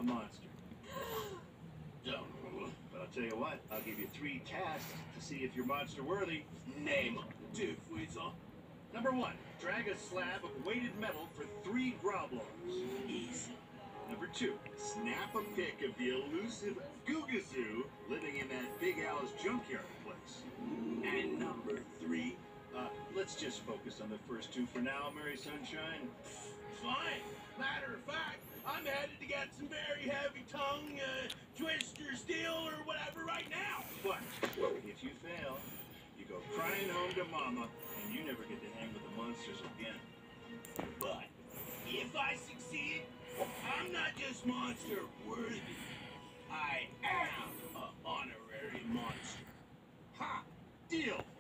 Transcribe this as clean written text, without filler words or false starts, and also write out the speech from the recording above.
a monster. So, but I'll tell you what, I'll give you 3 tasks to see if you're monster worthy. Name 'em, two, Weasel. Number 1, drag a slab of weighted metal for 3 Groblars. Easy. Number 2, snap a pic of the elusive Googazoo living in that Big Al's junkyard place. And number 3, Let's just focus on the first 2 for now, Mary Sunshine. fine. Matter of fact, I'm headed to get some very heavy tongue, twister steel or whatever right now. But if you fail, you go crying home to Mama, and you never get to hang with the monsters again. But if I succeed, I'm not just monster worthy. I am an honorary monster. Ha! Deal!